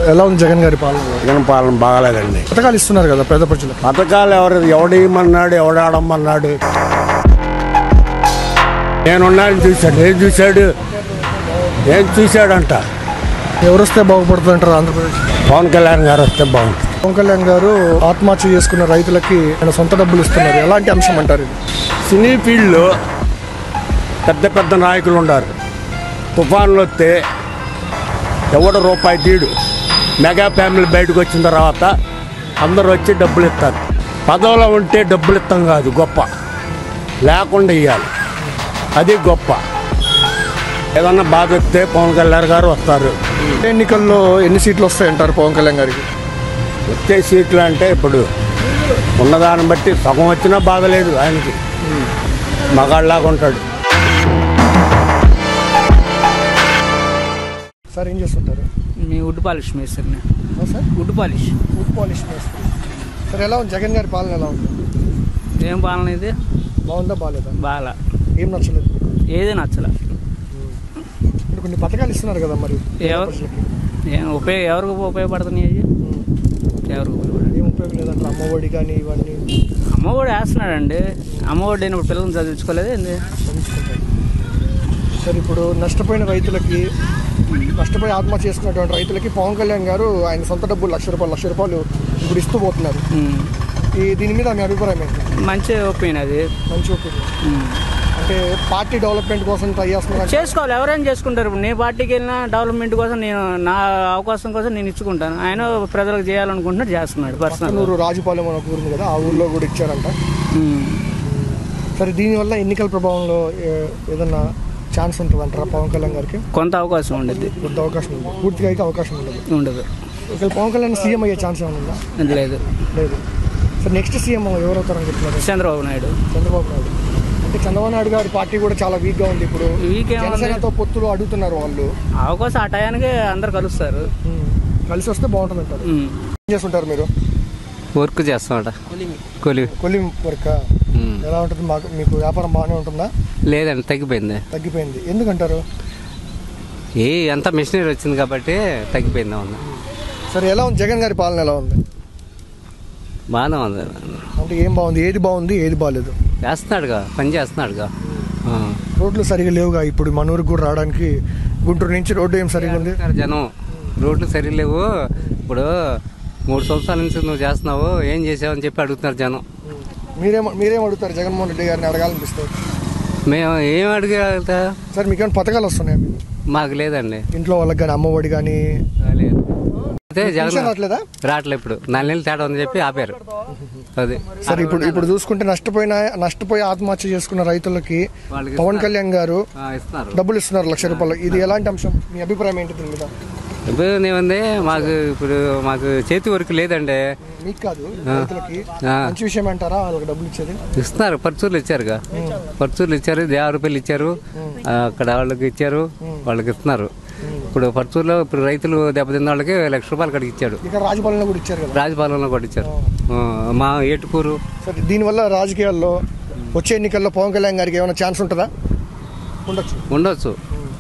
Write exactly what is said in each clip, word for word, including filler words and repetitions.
ఎలా ఉంది జగన్ గారి పాలన? జగన్ పాలన బాగాలేదండి. పథకాలు ఇస్తున్నారు కదా పేద ప్రజలకు. పథకాలు ఎవరు ఎవడేయమన్నాడు, ఎవడాడమన్నాడు? నేనున్నాను చూశాడు. ఏం చూశాడు? ఏం చూశాడంట? ఎవరు వస్తే బాగుపడుతుంది అంటారు ఆంధ్రప్రదేశ్? పవన్ కళ్యాణ్ గారు వస్తే బాగుంటుంది. పవన్ కళ్యాణ్ గారు ఆత్మహత్య చేసుకున్న రైతులకి ఆయన సొంత డబ్బులు ఇస్తున్నారు. ఎలాంటి అంశం అంటారు ఇది? సినీ ఫీల్డ్లో పెద్ద పెద్ద నాయకులు ఉన్నారు. తుఫాన్లు వస్తే ఎవడు రూపాయి తీడు. మెగా ఫ్యామిలీ బయటకు వచ్చిన తర్వాత అందరూ వచ్చి డబ్బులు ఇస్తారు. పదవిలో ఉంటే డబ్బులు ఇస్తాం కాదు, గొప్ప లేకుండా ఇవ్వాలి, అది గొప్ప. ఏదన్నా బాధ వస్తే పవన్ కళ్యాణ్ గారు వస్తారు. ఎన్నికల్లో ఎన్ని సీట్లు వస్తాయంటారు పవన్ కళ్యాణ్ గారికి? వచ్చే సీట్లు అంటే ఇప్పుడు ఉన్నదాన్ని బట్టి సగం వచ్చినా బాధ లేదు ఆయనకి. మగాళ్ళలాగా ఉంటాడు. సార్ ఏం చేస్తుంటారు? మీ వుడ్ పాలిష్ మేస్త్రిని. Sir wood polish wood polish మేస్త్రి. సార్ ఎలా ఉంది జగన్ గారి పాలన? ఎలా ఉంది? ఏం పాలన ఇది? బాగుందా బాగాలేదా? బాగా. ఏం నచ్చలేదు? ఏది నచ్చలే. ఇప్పుడు కొన్ని పథకాలు ఇస్తున్నారు కదా, మరి ఎవరు ఏం ఉపయోగ ఎవరికి ఉపయోగపడుతున్నాయి? ఎవరికి ఉపయోగపడ ఏం ఉపయోగం లేదంటే అమ్మఒడి కానీ ఇవన్నీ. అమ్మఒడి వేస్తున్నాడండి. అమ్మఒడి అయినప్పుడు పిల్లల్ని చదివించుకోలేదు ఏంది? చదివించుకుంటారు. సరే, ఇప్పుడు నష్టపోయిన రైతులకి, నష్టపోయి ఆత్మహత్య చేసుకున్నటువంటి రైతులకి పవన్ కళ్యాణ్ గారు ఆయన సొంత డబ్బులు లక్ష రూపాయలు లక్ష రూపాయలు ఇప్పుడు ఇస్తూ పోతున్నారు. ఈ దీని మీద మీ అభిప్రాయం ఏంటి? మంచి ఒపీనియన్ అది. మంచి ఒపీనియన్. అంటే పార్టీ డెవలప్మెంట్ కోసం ట్రై చేస్తున్నారు. చేసుకోవాలి, ఎవరైనా చేసుకుంటారు. ఇప్పుడు నేను పార్టీకి వెళ్ళినా డెవలప్మెంట్ కోసం, నేను నా అవకాశం కోసం నేను ఇచ్చుకుంటాను. ఆయన ప్రజలకు చేయాలనుకుంటున్నాడు, చేస్తున్నాడు. పర్సనల్ ఊరు రాజుపాలెం అని ఒక ఊరు కదా, ఆ ఊర్లో కూడా ఇచ్చారంట. సరే, దీనివల్ల ఎన్నికల ప్రభావంలో ఏదన్నా ఛాన్స్ ఉంటుంది అంటారా పవన్ కళ్యాణ్ గారికి? కొంత అవకాశం ఉండదు. కొంత అవకాశం ఉంది, పూర్తిగా అయితే అవకాశం ఉండదు. ఉండదు. ఇక్కడ పవన్ కళ్యాణ్ సీఎం అయ్యే ఛాన్స్ ఏమైనా ఉందా? లేదు. లేదు. సార్, నెక్స్ట్ సీఎం ఎవరవుతారని చెప్తున్నారు? చంద్రబాబు నాయుడు. చంద్రబాబు నాయుడు అంటే చంద్రబాబు నాయుడు గారి పార్టీ కూడా చాలా వీక్గా ఉంది. ఇప్పుడు వీక్ జనసేనతో పొత్తులు అడుగుతున్నారు వాళ్ళు. అవకాశం ఆ టయానికి అందరు కలుస్తారు. కలిసి వస్తే బాగుంటుంది అంటారు. ఏం చేస్తుంటారు మీరు? వర్క్ చేస్తామట. కొలి కొలి వర్క్ ఎలా ఉంటుంది? మాకు మీకు వ్యాపారం బాగానే ఉంటుందా? లేదండి, తగ్గిపోయింది. తగ్గిపోయింది ఎందుకంటారు? ఏ ఎంత మిషనరీ వచ్చింది కాబట్టి తగ్గిపోయింది. అవును. సరే, ఎలా ఉంది జగన్ గారి పాలన? ఎలా ఉంది? బాగానే ఉంది. అంటే ఏం బాగుంది? ఏది బాగుంది, ఏది బాగాలేదు? చేస్తున్నాడుగా, పని చేస్తున్నాడుగా. రోడ్లు సరిగా లేవుగా. ఇప్పుడు మన ఊరికి కూడా రావడానికి గుంటూరు నుంచి రోడ్డు ఏం సరిగా ఉంది? జనం రోడ్లు సరిగా లేవు. ఇప్పుడు మూడు సంవత్సరాల నుంచి నువ్వు చేస్తున్నావు, ఏం చేసావు అని చెప్పి అడుగుతున్నారు జనం. మీరేం మీరేం అడుగుతారు జగన్మోహన్ రెడ్డి గారిని అడగాలనిపిస్తారు? మేము ఏం అడిగా సార్, మీకేమైనా పథకాలు వస్తున్నాయా? మాకు లేదండి. ఇంట్లో వాళ్ళకి కానీ అమ్మఒడి కానీ లేదు. అదే జగన్ రావట్లేదా? రావట్లేదు. ఇప్పుడు నాలుగు నెలలు తేడా అని చెప్పి ఆపారు. అది సరే, ఇప్పుడు ఇప్పుడు చూసుకుంటే నష్టపోయిన నష్టపోయి ఆత్మహత్య చేసుకున్న రైతులకి పవన్ కళ్యాణ్ గారు డబ్బులు ఇస్తున్నారు లక్ష రూపాయలు. ఇది ఎలాంటి అంశం? మీ అభిప్రాయం ఏంటి దీని మీద? ఇప్పుడు ఏముంది, మాకు ఇప్పుడు మాకు చేతి వరకు లేదండి. మీకు కాదు, రైతులకి మంచి విషయం అంటారా వాళ్ళకి డబ్బులు ఇచ్చేది? ఇస్తున్నారు. పర్చూర్లు ఇచ్చారుగా, పర్చూర్లు ఇచ్చారు, యాభై రూపాయలు ఇచ్చారు, అక్కడ వాళ్ళకి ఇచ్చారు, వాళ్ళకి ఇస్తున్నారు. ఇప్పుడు పర్చూర్లో ఇప్పుడు రైతులు దెబ్బతిన్న వాళ్ళకి లక్ష రూపాయలు కడిగి ఇచ్చాడు. ఇక్కడ రాజపాలెంలో కూడా ఇచ్చారు కదా? రాజపాలెంలో కూడా ఇచ్చారు. మా ఏటుకూరు. సరే, దీనివల్ల రాజకీయాల్లో వచ్చే ఎన్నికల్లో పవన్ కళ్యాణ్ గారికి ఏమైనా ఛాన్స్ ఉంటుందా? ఉండొచ్చు. ఉండొచ్చు.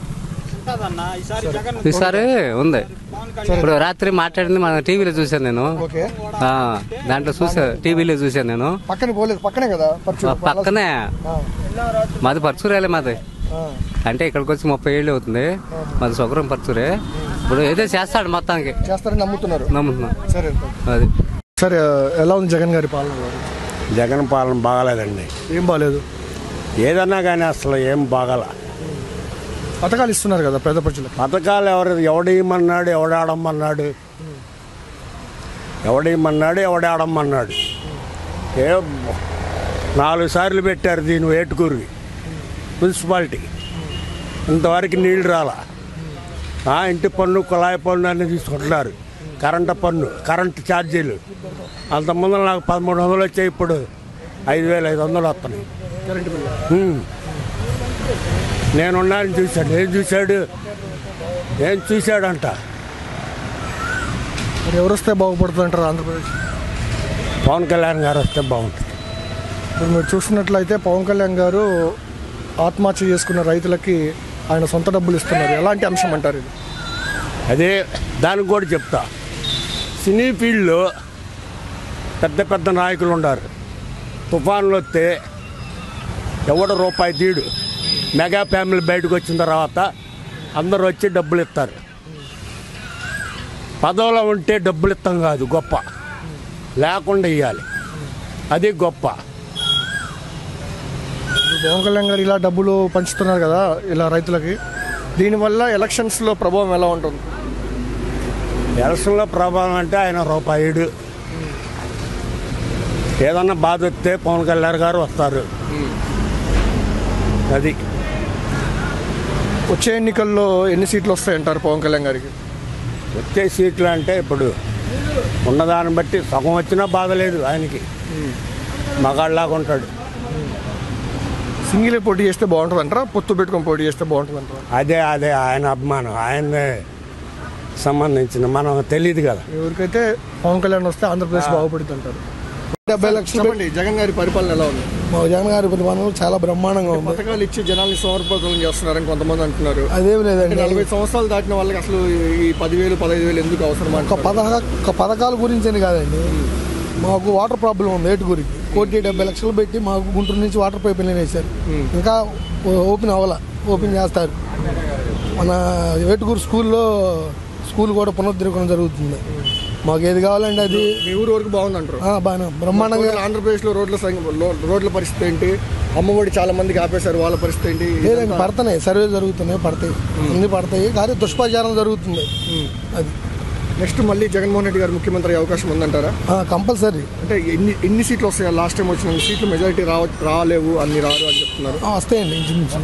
ఈసారి ఉంది. ఇప్పుడు రాత్రి మాట్లాడింది మన టీవీలో చూసాను నేను. దాంట్లో చూసా, టీవీలో చూసాను నేను. పక్కనే పోలేదు, పక్కనే కదా? పక్కనే. మాది పర్చూరేలే మాది. అంటే ఇక్కడికి వచ్చి ముప్పై ఏళ్ళు అవుతుంది. మాది స్వగ్రం పర్చూరే. ఇప్పుడు ఏదో చేస్తాడు, మొత్తానికి చేస్తారని నమ్ముతున్నారు. నమ్ముతున్నా. సరే, అది. సరే, ఎలా ఉంది జగన్ గారి పాలన? జగన్ పాలన బాగాలేదండి. ఏం బాగాలేదు? ఏదన్నా కానీ అసలు ఏం బాగాల. పథకాలు ఇస్తున్నారు కదా పేద ప్రజలకు. పథకాలు ఎవరు ఎవడేయమన్నాడు, ఎవడాడమన్నాడు? ఎవడేయమన్నాడు, ఎవడాడమన్నాడు? ఏ నాలుగు సార్లు పెట్టారు దీని ఏటుకూరి మున్సిపాలిటీ, ఇంతవరకు నీళ్ళు రాలా. ఇంటి పన్ను, కుళాయి పన్ను అన్నీ తీసుకుంటున్నారు. కరెంటు పన్ను, కరెంటు ఛార్జీలు. అంతకుముందు నాకు పదమూడు వందలు వచ్చాయి, ఇప్పుడు ఐదు వేల ఐదు వందలు వస్తున్నాయి కరెంటు బిల్లు. నేనున్నాను చూశాడు. ఏం చూశాడు? ఏం చూశాడంట? మరి ఎవరు వస్తే బాగుపడుతుంది అంటారు ఆంధ్రప్రదేశ్? పవన్ కళ్యాణ్ గారు వస్తే బాగుంటుంది. ఇప్పుడు మీరు చూస్తున్నట్లయితే పవన్ కళ్యాణ్ గారు ఆత్మహత్య చేసుకున్న రైతులకి ఆయన సొంత డబ్బులు ఇస్తున్నారు. ఎలాంటి అంశం అంటారు ఇది? అదే దానికి కూడా చెప్తా. సినీ ఫీల్డ్లో పెద్ద పెద్ద నాయకులు ఉన్నారు. తుఫాన్లు వస్తే ఎవడ రూపాయి తీడు. మెగా ఫ్యామిలీ బయటకు వచ్చిన తర్వాత అందరూ వచ్చి డబ్బులు ఇస్తారు. పదవిలో ఉంటే డబ్బులు ఇస్తాం కాదు గొప్ప, లేకుండా ఇవ్వాలి, అది గొప్ప. పవన్ కళ్యాణ్ గారు ఇలా డబ్బులు పంచుతున్నారు కదా ఇలా రైతులకి, దీనివల్ల ఎలక్షన్స్లో ప్రభావం ఎలా ఉంటుంది? ఎలక్షన్లో ప్రభావం అంటే ఆయన రూపాయిడు. ఏదన్నా బాధ వస్తే పవన్ కళ్యాణ్ గారు వస్తారు. అది వచ్చే ఎన్నికల్లో ఎన్ని సీట్లు వస్తాయంటారు పవన్ కళ్యాణ్ గారికి? వచ్చే సీట్లు అంటే ఇప్పుడు ఉన్నదాన్ని బట్టి సగం వచ్చినా బాధ లేదు ఆయనకి, మగాళ్ళలాగా ఉంటాడు. సింగిల్ పోటీ చేస్తే బాగుంటుంది అంటారా, పొత్తు పెట్టుకొని పోటీ చేస్తే బాగుంటుంది అంటారా? అదే అదే ఆయన అభిమానం, ఆయనే సంబంధించిన మనం తెలియదు కదా. ఎవరికైతే పవన్ కళ్యాణ్ వస్తే ఆంధ్రప్రదేశ్ బాగుపడుతుంది అంటారు. డెబ్బై లక్షలు చెప్పండి, జగన్ గారి పరిపాలన ఎలా ఉంది? మా జగన్ గారి పరిపాలన చాలా బ్రహ్మాండంగా ఉంది. పథకాలు ఇచ్చి జనాల్ని సోమరిపోతం చేస్తున్నారని కొంతమంది అంటున్నారు. అదేం లేదండి, నలభై సంవత్సరాలు దాటిన వాళ్ళకి అసలు ఈ పదివేలు పదహైదు వేలు ఎందుకు అవసరం? ఒక పథక ఒక పథకాల గురించి అని కాదండి, మాకు వాటర్ ప్రాబ్లం ఉంది. ఏటుగురికి కోటి డెబ్బై లక్షలు పెట్టి మాకు గుంటూరు నుంచి వాటర్ పైప్ లైన్ వేశారు, ఇంకా ఓపెన్ అవ్వాల, ఓపెన్ చేస్తారు. మన ఏటుగురు స్కూల్లో స్కూల్ కూడా పునరుద్ధరించడం జరుగుతుంది. మాకు ఏది కావాలండి అది. మీ ఊరు వరకు బాగుంది అంటారు? బాగా బ్రహ్మాండంగా. ఆంధ్రప్రదేశ్లో రోడ్ల రోడ్ల పరిస్థితి ఏంటి? అమ్మఒడి చాలా మందికి ఆపేశారు, వాళ్ళ పరిస్థితి ఏంటి? లేదండి, పడతాయి, సర్వే జరుగుతున్నాయి, పడతాయి, అన్ని పడతాయి, కానీ దుష్ప్రచారం జరుగుతుంది. అది నెక్స్ట్ మళ్ళీ జగన్మోహన్ రెడ్డి గారు ముఖ్యమంత్రి అయ్యే అవకాశం ఉందంటారా? కంపల్సరీ. అంటే ఎన్ని ఎన్ని సీట్లు వస్తాయి? లాస్ట్ టైం వచ్చిన సీట్లు మెజారిటీ రావ రాలేవు, అన్ని రారు అని చెప్తున్నారు. వస్తాయండి, ఇంచుమించు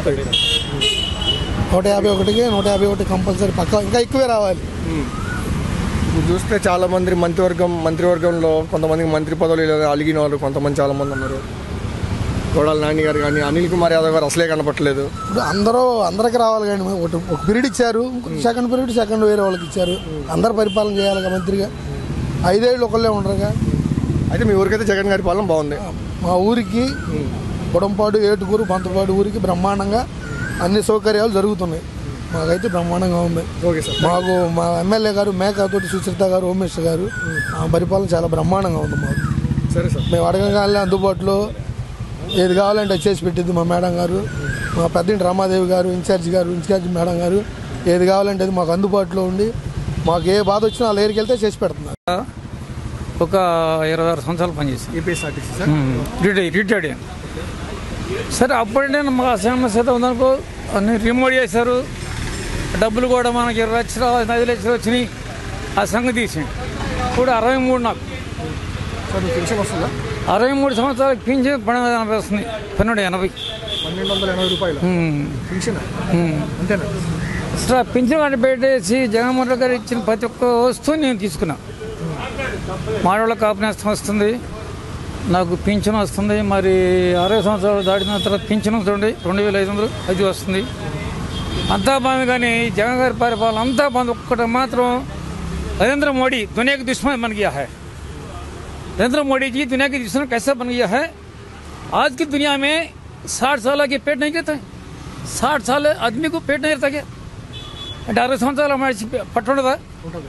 నూట యాభై ఒకటికి నూట యాభై ఒకటి కంపల్సరీ పక్క, ఇంకా ఎక్కువే రావాలి. ఇప్పుడు చూస్తే చాలా మంది మంత్రివర్గం మంత్రివర్గంలో కొంతమందికి మంత్రి పదవులు అలిగిన వాళ్ళు కొంతమంది చాలా మంది ఉన్నారు. గోడాల నాని గారు కానీ అనిల్ కుమార్ యాదవ్ గారు అసలే కనపట్లేదు. ఇప్పుడు అందరూ అందరికి రావాలి కానీ ఒకటి ఒక పీరియడ్ ఇచ్చారు, సెకండ్ పీరియడ్ సెకండ్ వేరే వాళ్ళకి ఇచ్చారు. అందరు పరిపాలన చేయాలిగా మంత్రిగా, ఐదేళ్ళు ఒకళ్ళే ఉండరుగా. అయితే మీ ఊరికైతే జగన్ గారి పాలన బాగుంది. మా ఊరికి గుడంపాడు, ఏటుకూరు, బంతపాడు ఊరికి బ్రహ్మాండంగా అన్ని సౌకర్యాలు జరుగుతున్నాయి. మాకైతే బ్రహ్మాండంగా ఉంది. Okay sir. మాకు మా ఎమ్మెల్యే గారు మేకాతోటి సుచరిత గారు, ఉమేష్ గారు, ఆ పరిపాలన చాలా బ్రహ్మాండంగా ఉంది మాకు. సరే సార్. మేము అడగగానే అందుబాటులో ఏది కావాలంటే చేసి పెట్టింది మా మేడం గారు. మా పెద్దింటి రమాదేవి గారు ఇన్ఛార్జి గారు ఇన్ఛార్జి మేడం గారు ఏది కావాలంటే అది మాకు అందుబాటులో ఉండి మాకు ఏ బాధ వచ్చినా వాళ్ళ ఏరికి వెళ్తే చేసి పెడుతున్నారు. ఒక ఇరవై ఆరు సంవత్సరాలు పనిచేసి ఏపీఎస్ఆర్టీసీ సార్ రిటైర్డ్ రిటైర్డ్ అయ్యాను. సరే అప్పుడే నేను మా సమస్య ఉందనుకో, అన్ని రిమోట్ చేశారు, డబ్బులు కూడా మనకి ఇరవై లక్షలు ఐదు లక్షలు వచ్చినాయి, ఆ సంగతి తీసేయండి. ఇప్పుడు అరవై మూడు నాకు పెన్షన్ వస్తుందా? అరవై మూడు సంవత్సరాలకు పింఛన్ పన్నెండు వందల ఎనభై వస్తుంది. పన్నెండు ఎనభై పన్నెండు వందల ఎనభై రూపాయలు పింఛన్ అంతేనా? అసలు పింఛన్ అంటే పెట్టేసి జగన్మోహన్ రెడ్డి గారు ఇచ్చిన ప్రతి ఒక్క వస్తువు నేను తీసుకున్నా. మాడవాళ్ళ కాపునేస్తం వస్తుంది, నాకు పింఛన్ వస్తుంది. మరి అరవై సంవత్సరాలు దాటిన తర్వాత పింఛన్ వస్తుంది రెండు వేల ఐదు వందలు అది వస్తుంది. అంతా బాగుంది, కానీ జగన్ గారి పరిపాలన అంతా బాగుంది. ఒక్కటి మాత్రం नरेंद्र मोदी दुनिया के दुश्मन बन गया है। नरेंद्र मोदी जी दुनिया के दुश्मन कैसा बन गया है? आज की दुनिया में साठ साल के पेट नहीं गिरता है, साठ साल आदमी को पेट नहीं गिरता क्या? अठारह संवत्सराल हमारे पटोड़ा था।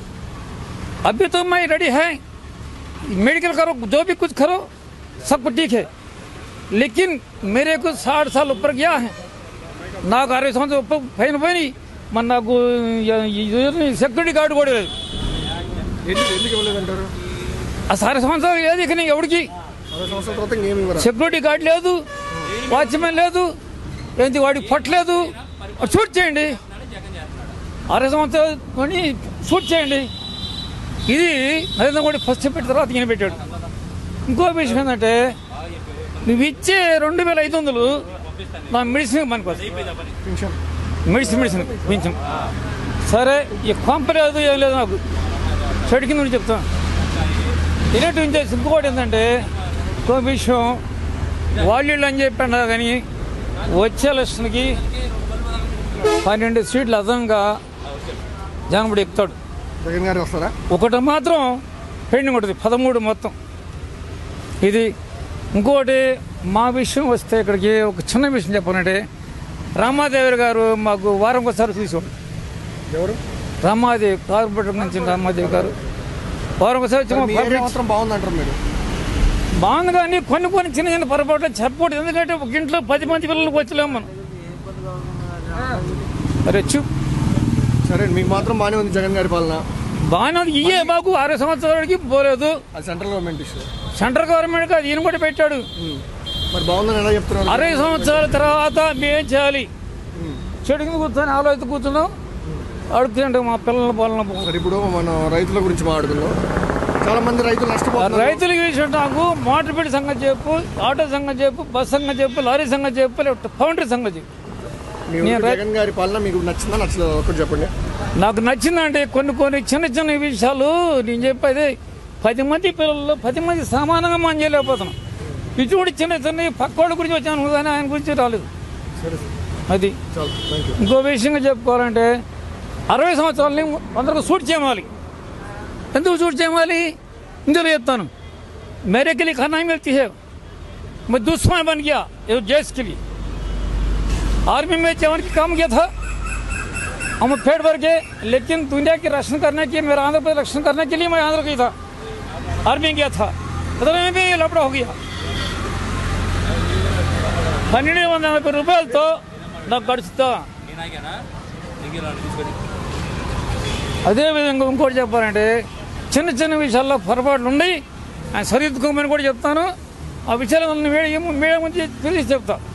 अभी तो मैं रेडी है, मेडिकल करो, जो भी कुछ करो, सब कुछ ठीक है, लेकिन मेरे को साठ साल ऊपर गया है, నాకు అరవై సంవత్సరాలు ऊपर పైన పోయి మన నాకు సెక్యూరిటీ గార్డు కూడా లేదు. అరవై సంవత్సరాలు లేదు ఇక ఎవడికి సెక్యూరిటీ గార్డు లేదు, వాచ్మెన్ లేదు, ఏంటి వాడికి పట్టలేదు. షూట్ చేయండి, అరవై సంవత్సరాలు షూట్ చేయండి. ఇది నరేంద్ర మోడీ ఫస్ట్ పెట్టిన తర్వాత ఈయన పెట్టాడు. ఇంకో విషయం ఏంటంటే నువ్వు ఇచ్చే రెండు వేల ఐదు వందలు నా మెడిసిన్ పనికొస్తుంది, మెడిసిన్ మెడిసిన్ కొంచెం సరే. ఈ కొంప లేదు, ఏం లేదు, నాకు చెడు కింద నుంచి చెప్తాను. ఇలాంటి నుంచి ఇంకోటి ఏంటంటే ఇంకో విషయం, వాళ్ళు అని చెప్పాను కానీ వచ్చే ఎలక్షన్కి పన్నెండు సీట్లు అదనంగా జగన్మోహన్ ఎక్కుతాడు. జగన్ గారు వస్తారా? ఒకటి మాత్రం పెండింగ్ ఉంటుంది, పదమూడు మొత్తం ఇది. ఇంకోటి మా విషయం వస్తే ఇక్కడికి ఒక చిన్న విషయం చెప్పాలంటే, రామాదేవి గారు మాకు వారం ఒకసారి తీసుకోండి. ఎవరు? రమాదేవి కార్పొరేటర్ నుంచి రమాదేవి గారు వారు ఒకసారి వచ్చి మా మీ ఏరియా పబ్లిక్ మాత్రం బాగుందంటారు మీరు. బాగుంది కానీ కొన్ని కొన్ని చిన్న చిన్న పొరపాట్లు చెప్పకూడదు. ఎందుకంటే ఒక ఇంట్లో పది మంది పిల్లలకు వచ్చలేము మనం. అరే చూ సరే మీకు మాత్రం బాగానే ఉంది జగన్ గారి పాలన. బాగానే ఉంది. ఇయ్యే మాకు అరవై సంవత్సరాలకి పోలేదు. అది central government issue. Central government కాదు, ఈయన కూడా పెట్టాడు. మరి బాగుందని ఎలా చెప్తున్నారు? అరవై సంవత్సరాల తర్వాత మేమేం చేయాలి? చెడు కింద కూర్చొని ఆలోచిస్తూ కూర్చున్నాం, అడుగుతుంటే మా పిల్లల పాలన. సరే ఇప్పుడు మనం రైతుల గురించి మాట్లాడుకుందాం. చాలా మంది రైతులు నష్టపోతున్నారు. రైతులకి విషయం నాకు మోటార్ పెట్టి సంగతి చెప్పు, ఆటో సంగతి చెప్పు, బస్ సంగతి చెప్పు, లారీ సంగతి చెప్పు, లేకపోతే పౌండరీ సంగతి చెప్పు. మీ ఊరు జగన్ గారి పాలన మీకు నచ్చిందా నచ్చలేదు ఒకటి చెప్పండి. నాకు నచ్చిందంటే కొన్ని కొన్ని చిన్న చిన్న విషయాలు నేను చెప్పేది పది మంది పిల్లలు పది మంది సమానంగా మనం చేయలేకపోతున్నాం. ఇది కూడా చిన్న చిన్న పక్కోళ్ళ గురించి వచ్చాను కానీ ఆయన గురించి రాలేదు. అది ఇంకో విషయంగా చెప్పుకోవాలంటే అరవై సంవత్సరాలని అందరికి సూట్ చేయాలి. ఎందుకు సూట్ చేయాలి? ఇందులో చెప్తాను. मेरे के लिए खाना ही मिलती है, मैं दुश्मन बन गया ये देश के लिए. आर्मी में जवान की काम किया था, हम पेट भर के, लेकिन दुनिया की रक्षण करने के मेरा आंध्र प्रदेश रक्षण करने के लिए मैं आंध्र गया था, आर्मी गया था. मतलब में भी लपड़ा हो गया. పన్నెండు వందల నలభై రూపాయలతో నాకు గడుచుతా. అదేవిధంగా ఇంకోటి చెప్పాలంటే చిన్న చిన్న విషయాల్లో పొరపాట్లు ఉండి ఆయన సరిదిద్దుకోమని కూడా చెప్తాను. ఆ విషయాలు మీడియా ముందు తెలిసి చెప్తా.